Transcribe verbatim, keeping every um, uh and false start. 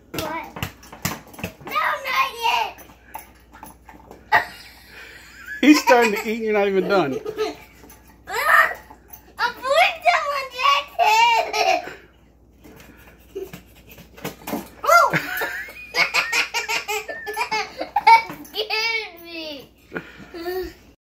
What? No, not yet. He's starting to eat and you're not even done.